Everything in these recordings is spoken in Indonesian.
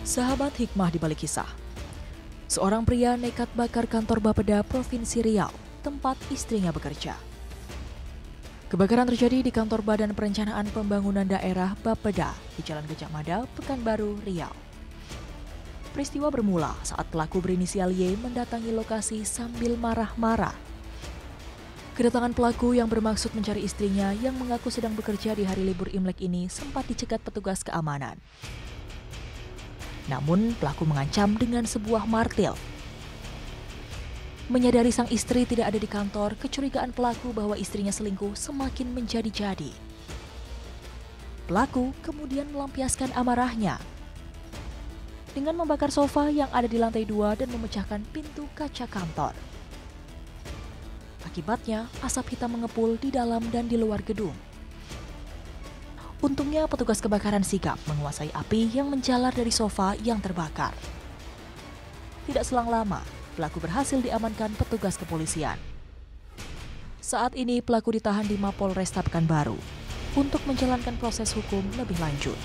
Sahabat hikmah di balik kisah. Seorang pria nekat bakar kantor Bapeda Provinsi Riau, tempat istrinya bekerja. Kebakaran terjadi di kantor Badan Perencanaan Pembangunan Daerah Bapeda di Jalan Gajah Mada, Pekanbaru, Riau. Peristiwa bermula saat pelaku berinisial Y mendatangi lokasi sambil marah-marah. Kedatangan pelaku yang bermaksud mencari istrinya yang mengaku sedang bekerja di hari libur Imlek ini sempat dicegat petugas keamanan. Namun pelaku mengancam dengan sebuah martil. Menyadari sang istri tidak ada di kantor, kecurigaan pelaku bahwa istrinya selingkuh semakin menjadi-jadi. Pelaku kemudian melampiaskan amarahnya dengan membakar sofa yang ada di lantai 2 dan memecahkan pintu kaca kantor. Akibatnya, asap hitam mengepul di dalam dan di luar gedung. Untungnya petugas kebakaran sigap menguasai api yang menjalar dari sofa yang terbakar. Tidak selang lama, pelaku berhasil diamankan petugas kepolisian. Saat ini pelaku ditahan di Mapolresta Pekanbaru untuk menjalankan proses hukum lebih lanjut.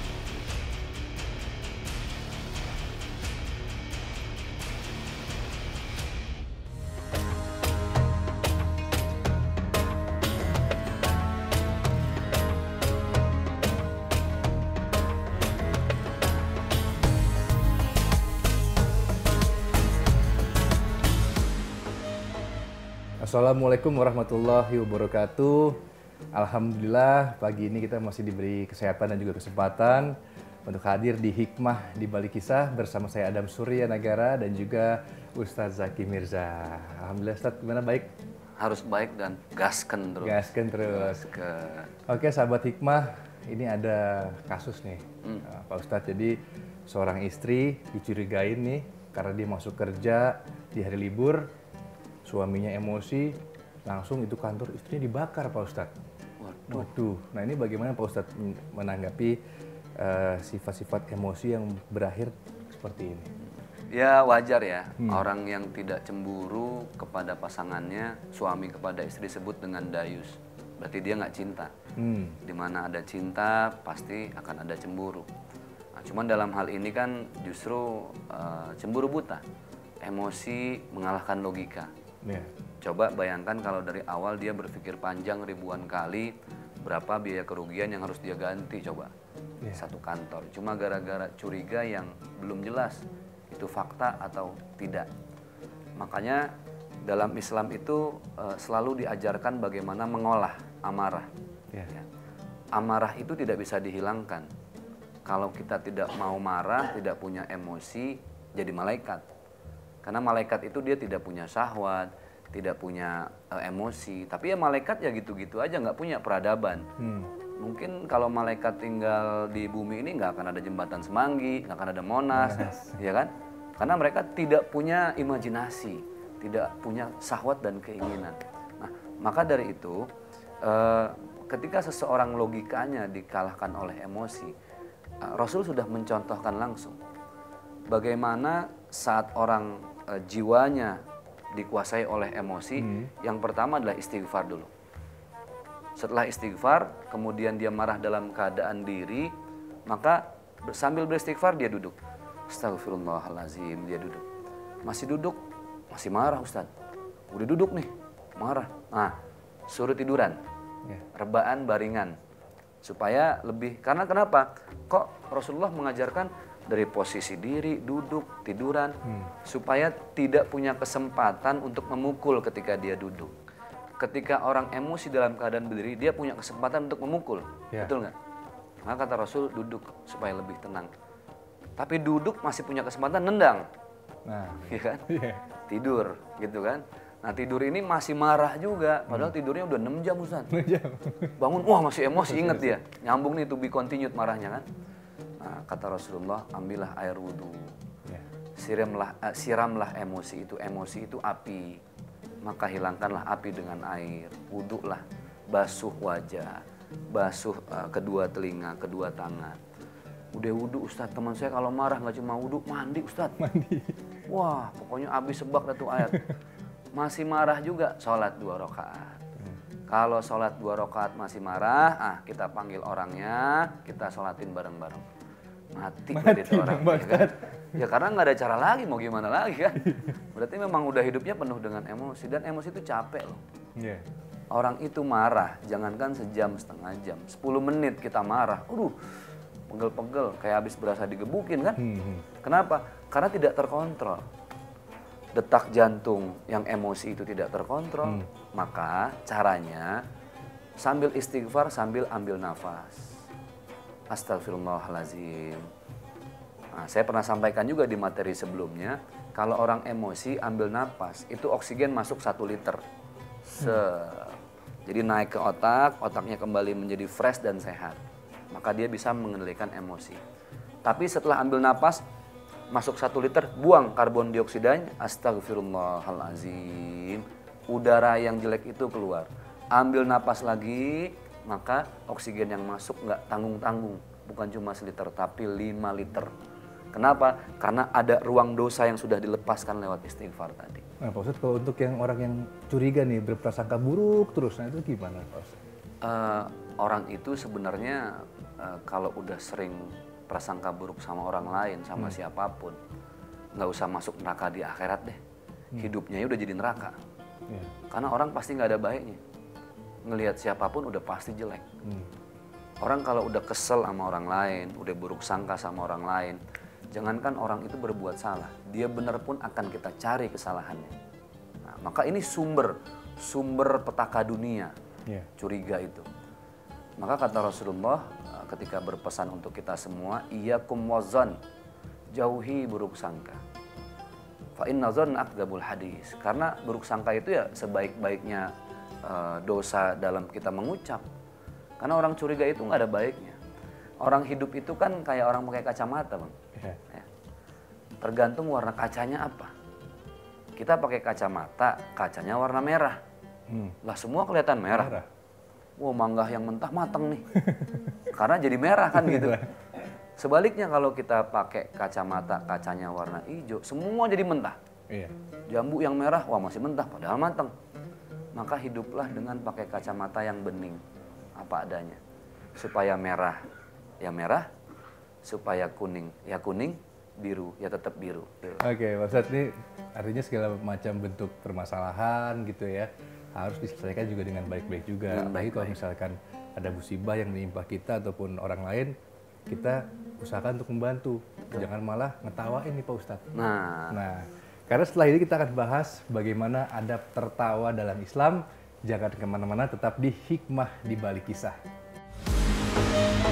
Assalamualaikum warahmatullahi wabarakatuh. Alhamdulillah pagi ini kita masih diberi kesehatan dan juga kesempatan untuk hadir di Hikmah di Balik Kisah bersama saya Adam Surya Nagara dan juga Ustadz Zaki Mirza. Alhamdulillah Ustadz, gimana baik? Harus baik dan gasken terus. Gasken terus. Gasken. Oke sahabat Hikmah, ini ada kasus nih Pak Ustadz. Jadi seorang istri dicurigain nih karena dia masuk kerja di hari libur. Suaminya emosi, langsung itu kantor istrinya dibakar Pak Ustadz. Waduh. Nah ini bagaimana Pak Ustadz menanggapi sifat-sifat emosi yang berakhir seperti ini? Ya wajar ya, orang yang tidak cemburu kepada pasangannya, suami kepada istri sebut dengan dayus. Berarti dia nggak cinta. Di mana ada cinta, pasti akan ada cemburu. Nah, cuman dalam hal ini kan justru cemburu buta. Emosi mengalahkan logika. Yeah. Coba bayangkan kalau dari awal dia berpikir panjang ribuan kali berapa biaya kerugian yang harus dia ganti coba. Satu kantor. Cuma gara-gara curiga yang belum jelas itu fakta atau tidak. Makanya dalam Islam itu selalu diajarkan bagaimana mengolah amarah. Ya. Amarah itu tidak bisa dihilangkan. Kalau kita tidak mau marah, tidak punya emosi, jadi malaikat. Karena malaikat itu dia tidak punya syahwat, tidak punya emosi. Tapi ya malaikat ya gitu-gitu aja, nggak punya peradaban. Mungkin kalau malaikat tinggal di bumi ini nggak akan ada jembatan Semanggi, nggak akan ada Monas, ya kan? Karena mereka tidak punya imajinasi, tidak punya syahwat dan keinginan. Nah, maka dari itu, ketika seseorang logikanya dikalahkan oleh emosi, Rasul sudah mencontohkan langsung bagaimana saat orang jiwanya dikuasai oleh emosi, yang pertama adalah istighfar dulu. Setelah istighfar, kemudian dia marah dalam keadaan diri, maka sambil beristighfar dia duduk. Astagfirullahaladzim, dia duduk. Masih duduk, masih marah Ustaz. Udah duduk nih, marah. Nah, suruh tiduran, rebaan baringan. Supaya lebih, karena kenapa? Kok Rasulullah mengajarkan dari posisi diri, duduk, tiduran, supaya tidak punya kesempatan untuk memukul ketika dia duduk. Ketika orang emosi dalam keadaan berdiri, dia punya kesempatan untuk memukul, betul nggak? Maka kata Rasul, duduk supaya lebih tenang. Tapi duduk masih punya kesempatan nendang, ya kan? Tidur, gitu kan? Nah tidur ini masih marah juga, padahal tidurnya udah 6 jam Ustaz. 6 jam. Bangun, wah masih emosi, inget dia. Nyambung nih to be continued marahnya kan. Nah, kata Rasulullah, ambillah air wudhu, siramlah emosi itu api, maka hilangkanlah api dengan air, wudhulah, basuh wajah, basuh kedua telinga, kedua tangan. Udah wudhu Ustadz, teman saya kalau marah nggak cuma wudhu, mandi Ustadz. Mandi. Wah, pokoknya habis sebak dah tuh ayat. Masih marah juga, sholat 2 rakaat. Kalau sholat 2 rakaat masih marah, kita panggil orangnya, kita sholatin bareng-bareng. Mati kredit orang. Ya, kan? Ya karena nggak ada cara lagi, mau gimana lagi kan. Berarti memang udah hidupnya penuh dengan emosi, dan emosi itu capek loh. Yeah. Orang itu marah, jangankan sejam, setengah jam, 10 menit kita marah, pegel-pegel, kayak habis berasa digebukin kan. Kenapa? Karena tidak terkontrol. Detak jantung yang emosi itu tidak terkontrol, maka caranya sambil istighfar, sambil ambil nafas. Astagfirullahaladzim. Nah, saya pernah sampaikan juga di materi sebelumnya, kalau orang emosi ambil nafas, itu oksigen masuk 1 liter. Jadi naik ke otak, otaknya kembali menjadi fresh dan sehat. Maka dia bisa mengendalikan emosi. Tapi setelah ambil nafas, masuk 1 liter, buang karbon dioksidanya, astagfirullahalazim. Udara yang jelek itu keluar. Ambil nafas lagi, maka oksigen yang masuk nggak tanggung-tanggung. Bukan cuma 1 liter, tapi 5 liter. Kenapa? Karena ada ruang dosa yang sudah dilepaskan lewat istighfar tadi. Nah Pak Ustadz, kalau untuk yang orang yang curiga nih, berprasangka buruk terus, nah itu gimana Pak Ustadz? Orang itu sebenarnya kalau udah sering prasangka buruk sama orang lain, sama siapapun, nggak usah masuk neraka di akhirat deh. Hidupnya udah jadi neraka. Karena orang pasti nggak ada baiknya. Ngelihat siapapun udah pasti jelek. Orang kalau udah kesel sama orang lain, udah buruk sangka sama orang lain, jangankan orang itu berbuat salah, dia benar pun akan kita cari kesalahannya. Nah, maka ini sumber petaka dunia, curiga itu. Maka kata Rasulullah ketika berpesan untuk kita semua, iyyakum wazan, jauhi buruk sangka. Fa inna dzanna akdzabul hadis. Karena buruk sangka itu ya sebaik-baiknya dosa dalam kita mengucap. Karena orang curiga itu nggak ada baiknya. Orang hidup itu kan kayak orang pakai kacamata, Bang. Ya. Tergantung warna kacanya apa. Kita pakai kacamata, kacanya warna merah. Lah semua kelihatan merah. Wah, mangga yang mentah mateng nih. Karena jadi merah kan gitu. Sebaliknya kalau kita pakai kacamata, kacanya warna hijau, semua jadi mentah. Jambu yang merah, wah masih mentah padahal mateng. Maka hiduplah dengan pakai kacamata yang bening, apa adanya. Supaya merah, ya merah. Supaya kuning, ya kuning. Biru, ya tetap biru. Oke, Pak Ustadz, ini artinya segala macam bentuk permasalahan gitu ya, harus diselesaikan juga dengan baik-baik juga. Apalagi kalau misalkan ada musibah yang menimpa kita ataupun orang lain, kita usahakan untuk membantu. Jangan malah ngetawain nih Pak Ustadz. Nah, karena setelah ini kita akan bahas bagaimana adab tertawa dalam Islam. Jangan kemana-mana, tetap di Hikmah di Balik Kisah.